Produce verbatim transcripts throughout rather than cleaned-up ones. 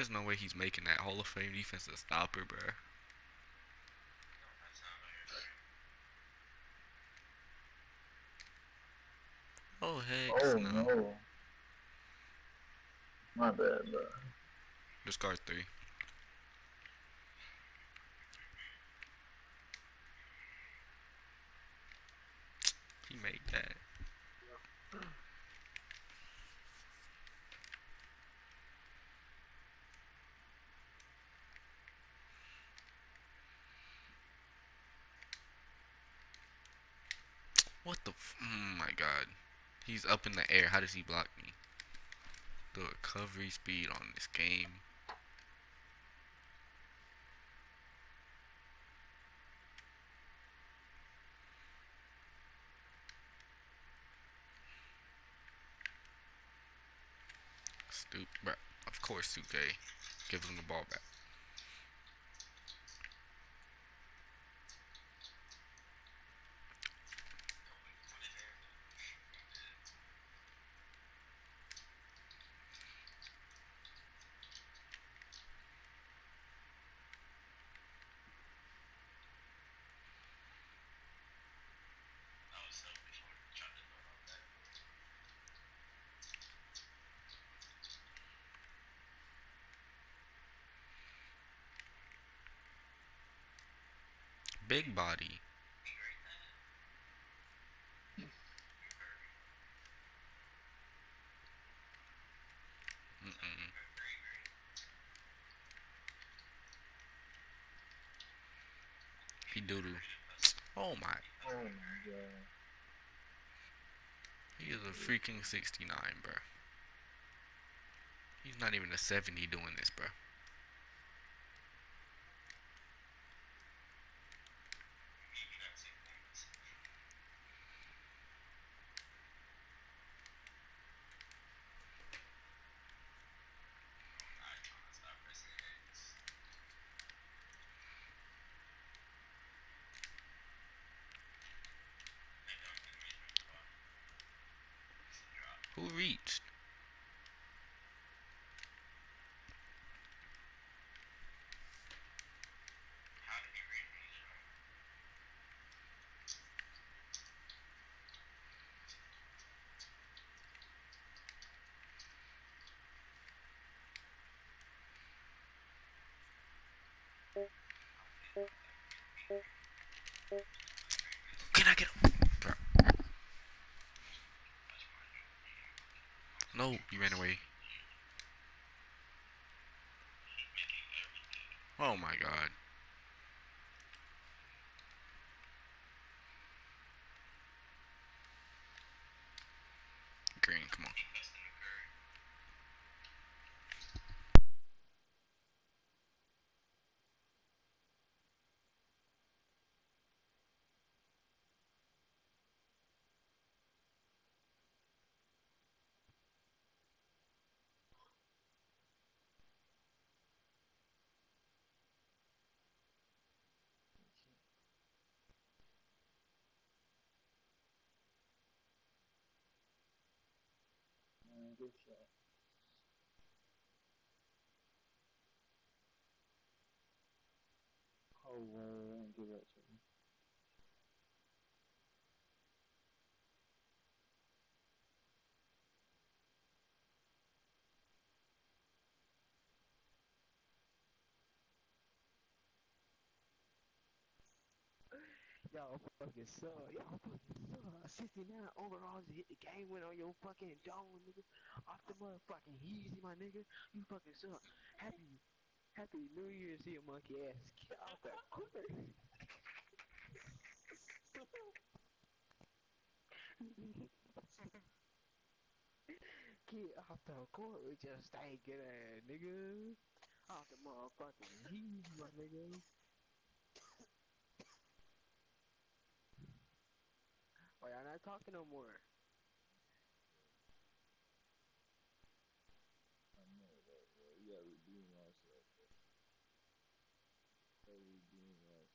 There's no way he's making that Hall of Fame defensive stopper, bro. Oh heck Oh no. no. My bad, bro. Discard three. He made that. What the? F oh my god. He's up in the air. How does he block me? The recovery speed on this game. Stupid, bro. Of course, two K gives him the ball back. Big body. Mm-mm. He doodoo. Oh my. Oh my god. He is a freaking sixty-nine, bro. He's not even a seventy doing this, bro. Who reached? Can I get him? Bro. No, he ran away. Oh my god. Green, come on. Man, good shot. Oh, well, give that to me. Y'all fucking suck. Y'all fucking suck. sixty-nine overalls to hit the game win on your fucking dome, nigga. Off the motherfucking easy, my nigga. You fucking suck. Happy, happy New Year's here, monkey ass. Get off the court. Get off the court with your stinking ass, nigga. Off the motherfucking easy, my nigga. Why y'all not talking no more? I know that, bro. You gotta redeem yourself, bro. You gotta redeem yourself.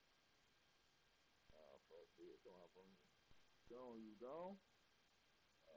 Ah, fuck it. Come on, from me. Gone, you gone?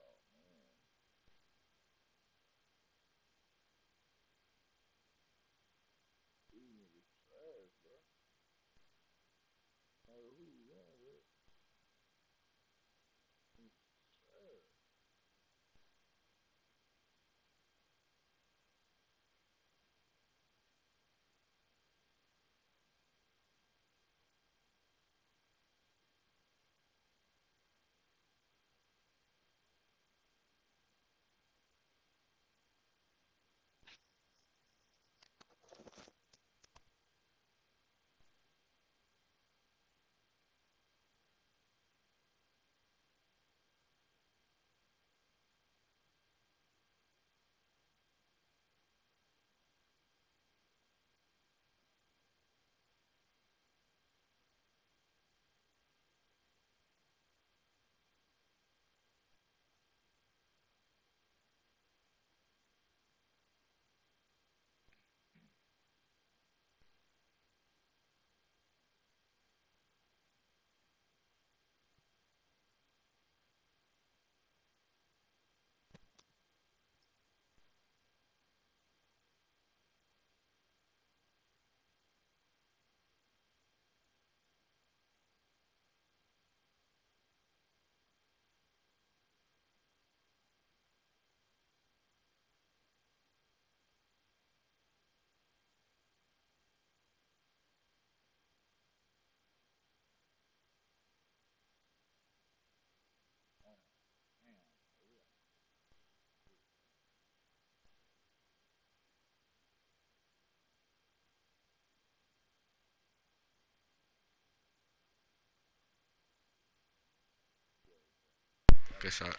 Good shot.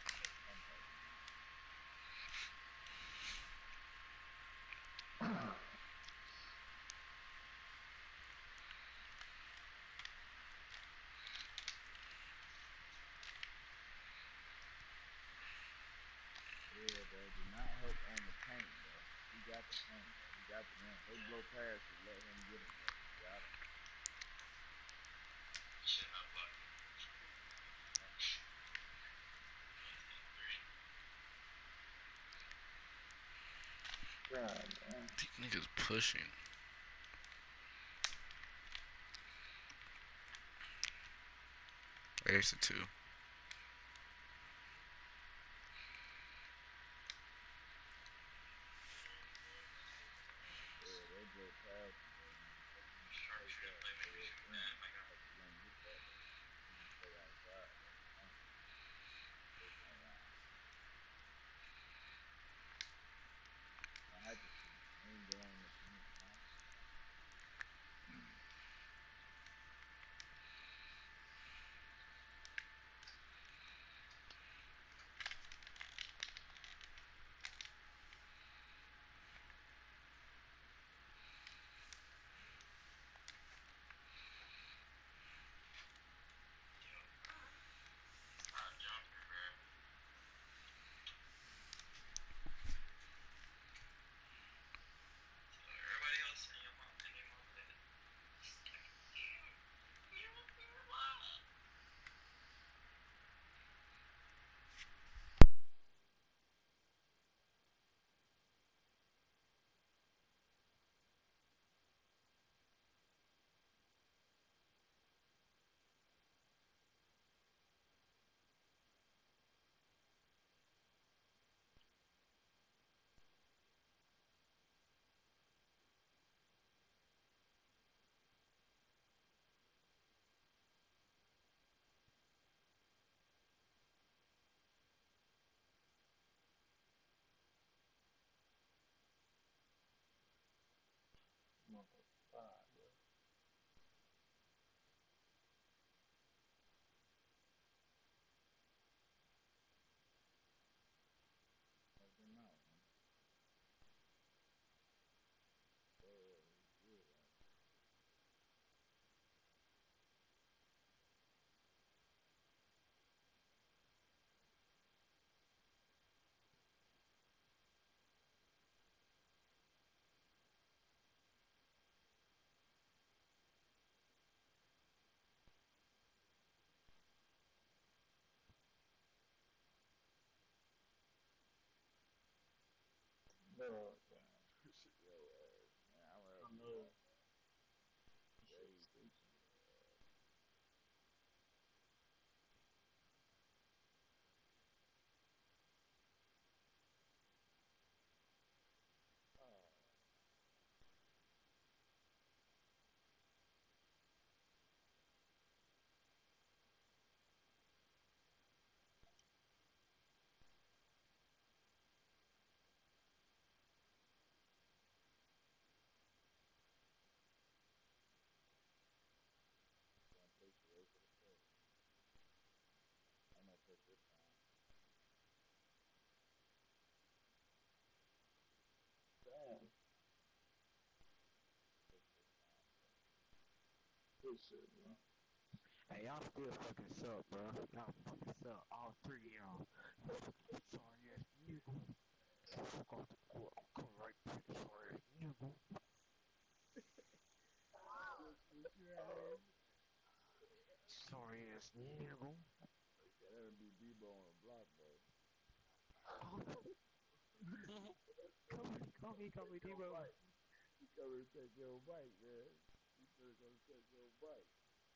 Yeah, bro. Do not help on the paint, bro. He got the paint, bro. He got the rim. They blow past it. Let him get him, bro. He got him. God damn. These niggas pushing. There's the two. Yeah, they blow past it, bro. Let him take that. Stay at the rim. Like he gonna get that, bro. He gonna stay outside, bro. Paint. Stay paint line. I had to shoot. He ain't going in the paint, man. Motherfucker, bro. Help him out, man. Yeah, he's good at it. No, damn. Shit, yo, ass, man. I'm gonna help you out, man. Yeah, you preaching. Oh, gonna take you away for the play. I'm gonna take this time. Damn. Take this time, bro. Good shit, bro. Hey, y'all still fucking suck, bro. Y'all fucking suck. All three of y'all. Sorry ass nigga. Fuck off the court. I'm coming right back. Sorry ass nigga. What's, what's your name? Sorry ass nigga. Okay, that'll be Debo on the block, bro. Call me, call me, call me, Debo. He coming to take your bike, man. He finna come take your bike.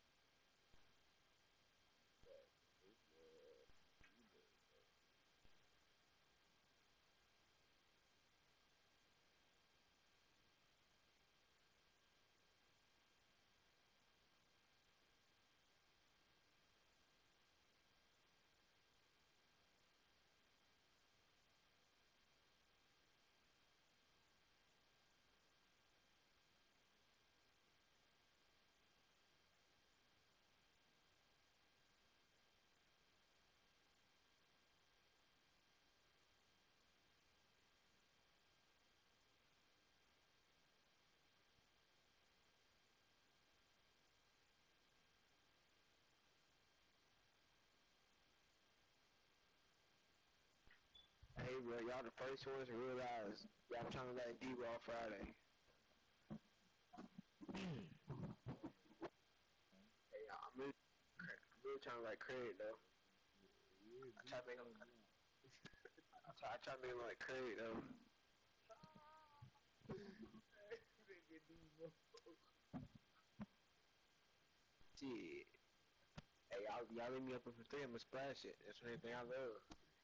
But it's uh Debo, bro. bro. Y'all the first ones to realize y'all trying to let D off Friday. Hey, I'm really, I'm really trying to like Craig though. I try to make him. I try, I try to make him like Craig though. Shit. Hey, y'all, y'all leave me up for three, I'ma splash it. That's the only thing I love.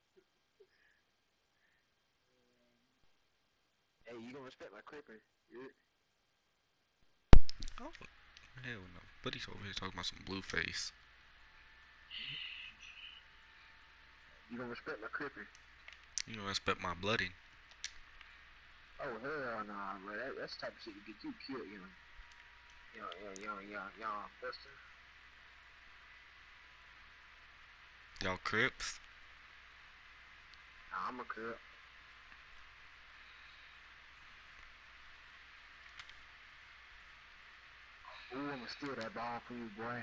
Hey, you gonna respect my crippin'? You, Oh, hell no. Buddy's over here talking about some blue face. you gonna respect my crippin'? You don't respect my bloody. Oh hell nah, bro. That, that's the type of shit to get you killed, you know. You know, you know, you know, you know, Buster. Y'all Crips? Nah, I'm a crip. Ooh, I'ma steal that ball from you, boy.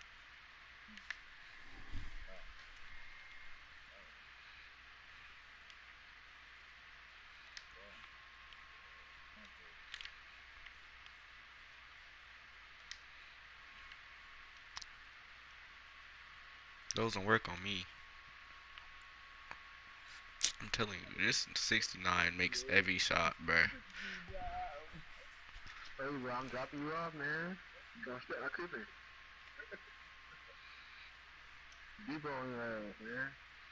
Doesn't work on me. I'm telling you, this sixty-nine makes every shot, bruh. Hey, bro, I'm dropping you off, man. You gonna respect my crippin'? Debo on your ass, man.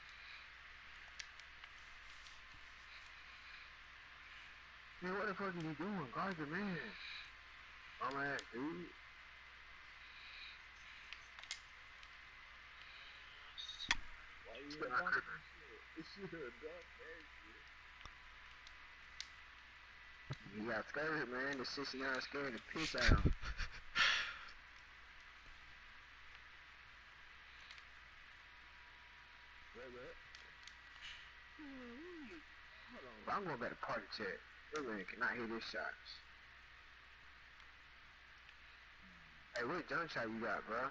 Man, what the fuck are you doing? Guard your man. I'm at, dude. Why you Respect ain't my dunk crippin'. that shit? This shit a dunk that shit. You got scared, man. The sixty-nine scared the piss out of him. Wait, wait. Hold on. But I'm going back to party chat. This man cannot hit his shots. Hey, what jump shot you got, bro?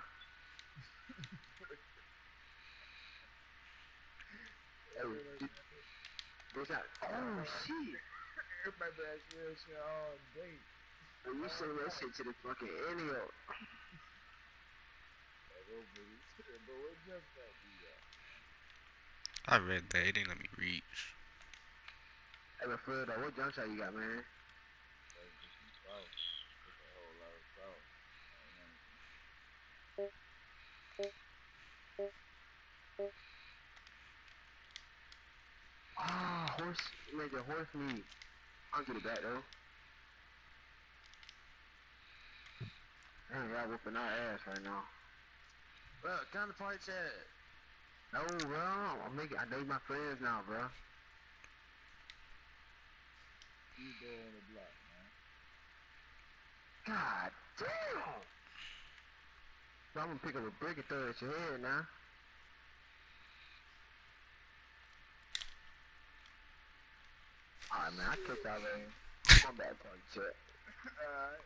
Hey, did, what's that? Oh, shit. Everybody been asking me that shit all day. Hey, you send that shit to the fucking Enio. Like, oh, baby. But what jump shot you got? I read that. It didn't let me reach. Hey, but for real though, what jump shot you got, man? That's just some salt. Just a whole lot of salt. Ain't nothing. Ah, horse, you made your horse meat. I'll get it back though. Damn, y'all whooping our ass right now. Bro, kind of party chat. No, bro, I'm making, I date my friends now, bro. You go on the block, man. God damn! So I'm gonna pick up a brick and throw it at your head now. Alright, man, I catch y'all later. I'm going back to party chat. Alright.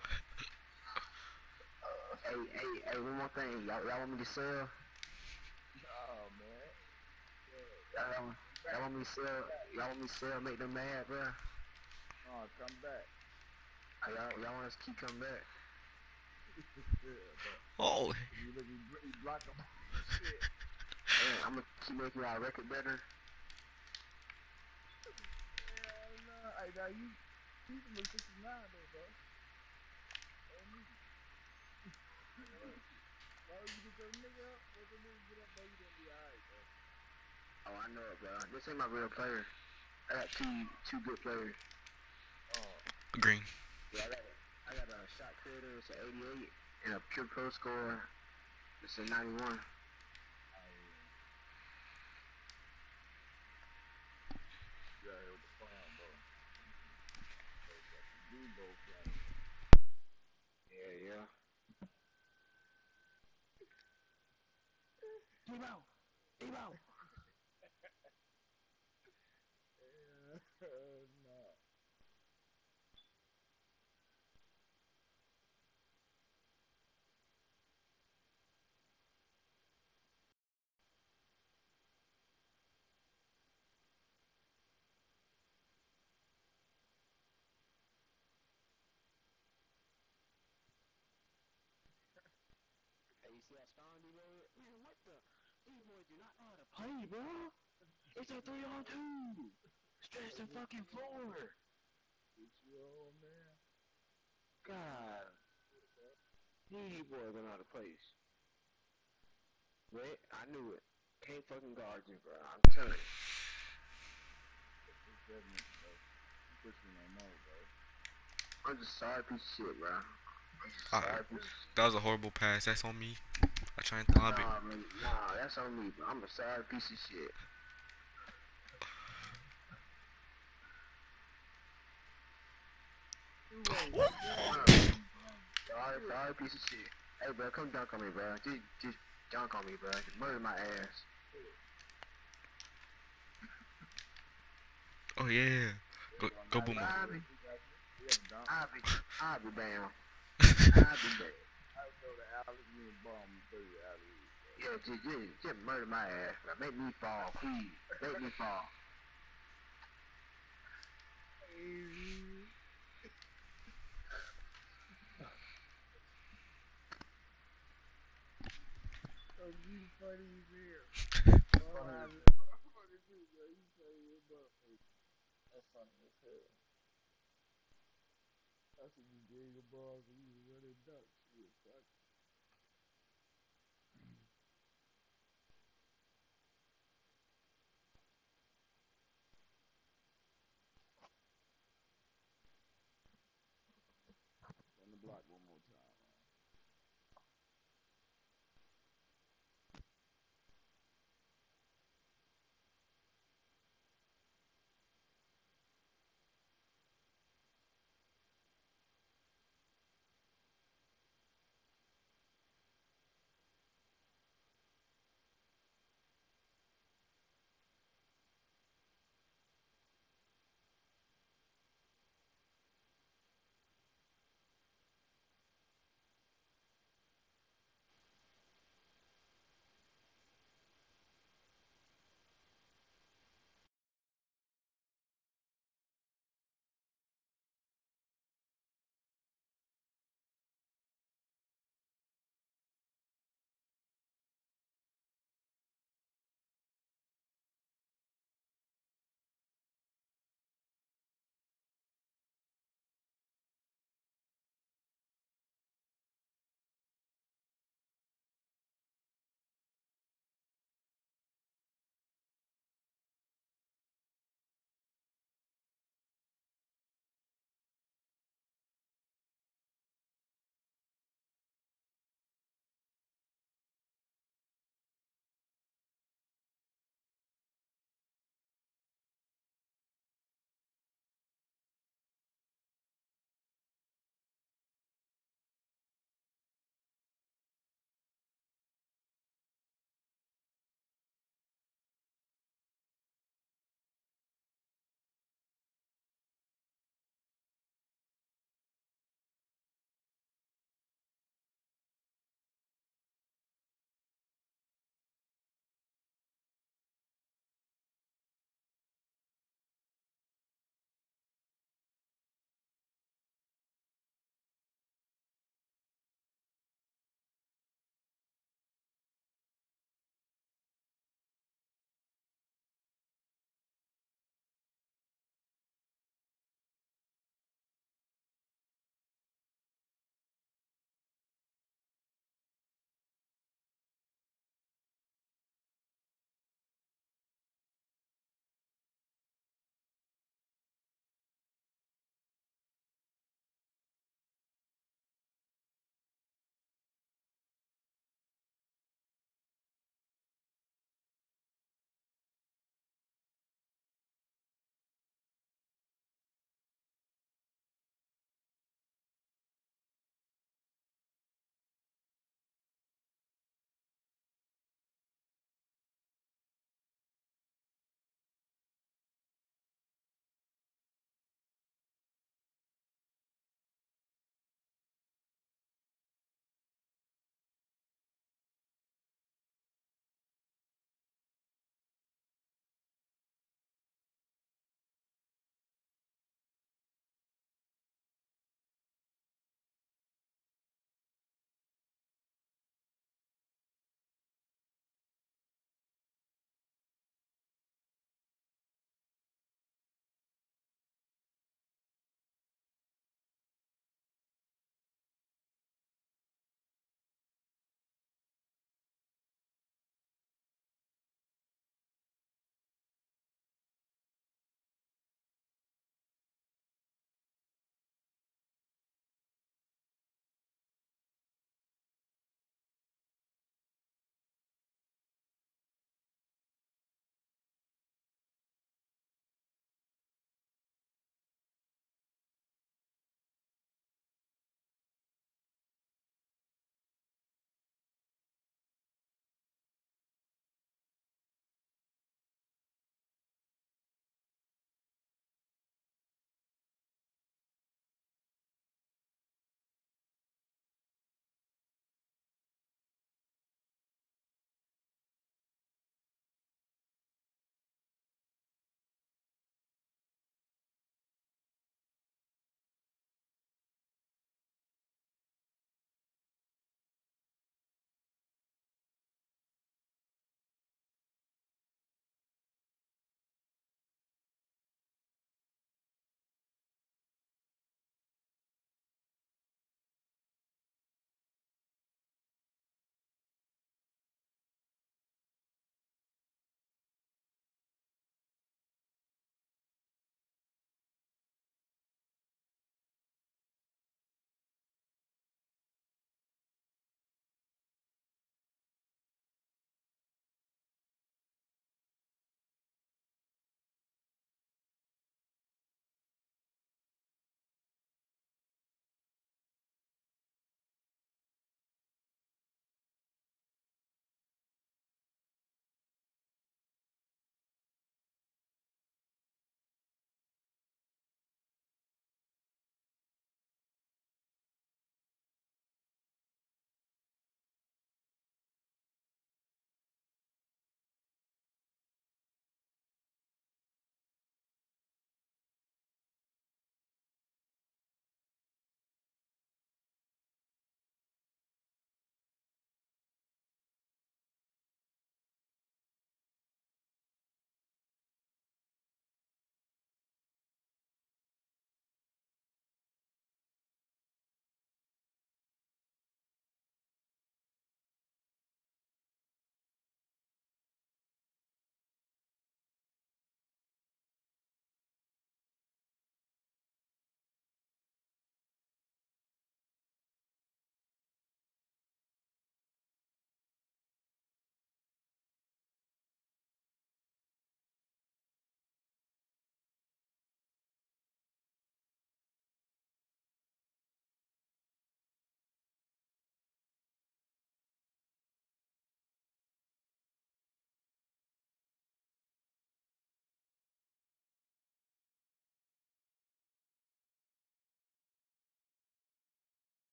Hey, hey, hey, one more thing. Y'all, y'all want me to sell? Oh, man. Y'all, y'all, y'all want me to sell? Y'all want me to sell? Make them mad, bro? Oh, come back. Uh, y'all, y'all want us to keep coming back? Oh, You look, you bl- you block them. Shit. Hey, I'm gonna keep making y'all record better. Hell no. Hey, now you, you from the sixty-nine though, bro. Oh, me. Why would you get your nigga up? Once your nigga get up, bro, you gonna be alright, bro. Oh, I know it, bro. This ain't my real player. I got two, two good players. Oh. green. Yeah, I got, I got a shot creator. It's an eighty-eight, and a pure pro score. It's a ninety-one. You out here with the clown, bro. Debo playing. Yeah, yeah. Debo! Debo! No. see how strong they were? Man, what the? These boys do not know how to play, bro. It's a three on two. Stretch the fucking floor. Get you on, man. God. These boys don't know how to play. Wait, I knew it. Can't fucking guard you, bro. I'm telling you. It's definitely, bro. You push me no more, bro. I'm just sorry piece of shit, bro. I'm just Alright. sorry piece of shit. That was a horrible pass. That's on me. I tried to lob it. Nah, man. Nah, that's on me, bro. I'm a sorry piece of shit. Sorry, sorry piece of shit. Hey, bro, come dunk on me, bro. Just, just dunk on me, bro. Just murder my ass. Oh yeah. Go, go Boomer. I'll be, We have a dunk. I'll be, I'll be down. I'll be down. I throw the alley, you and bomb, you throw the alley. Yeah, just, just, just murder my ass, bro. Make me fall, please. Make me fall. Oh, you funny as hell. Oh, I funny too, bro. You funny as motherfucker. That's funny as hell. That's when you gave your balls and you was running ducks.